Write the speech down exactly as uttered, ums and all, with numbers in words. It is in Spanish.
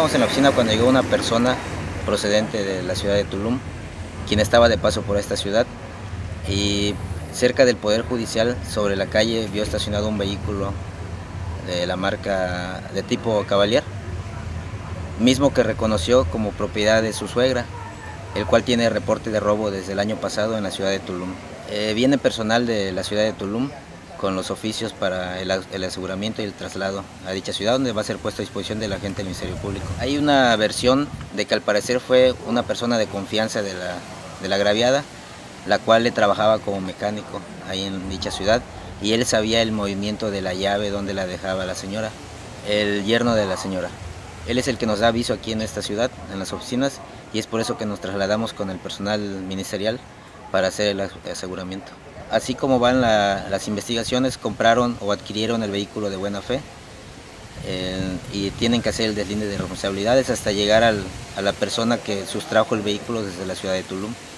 Estábamos en la oficina cuando llegó una persona procedente de la ciudad de Tulum, quien estaba de paso por esta ciudad, y cerca del Poder Judicial, sobre la calle, vio estacionado un vehículo de la marca de tipo Cavalier, mismo que reconoció como propiedad de su suegra, el cual tiene reporte de robo desde el año pasado en la ciudad de Tulum. Eh, viene personal de la ciudad de Tulum con los oficios para el, el aseguramiento y el traslado a dicha ciudad, donde va a ser puesto a disposición del agente del Ministerio Público. Hay una versión de que al parecer fue una persona de confianza de la, de la agraviada, la cual le trabajaba como mecánico ahí en dicha ciudad, y él sabía el movimiento de la llave donde la dejaba la señora, el yerno de la señora. Él es el que nos da aviso aquí en esta ciudad, en las oficinas, y es por eso que nos trasladamos con el personal ministerial para hacer el aseguramiento. Así como van la, las investigaciones, compraron o adquirieron el vehículo de buena fe eh, y tienen que hacer el deslinde de responsabilidades hasta llegar al, a la persona que sustrajo el vehículo desde la ciudad de Tulum.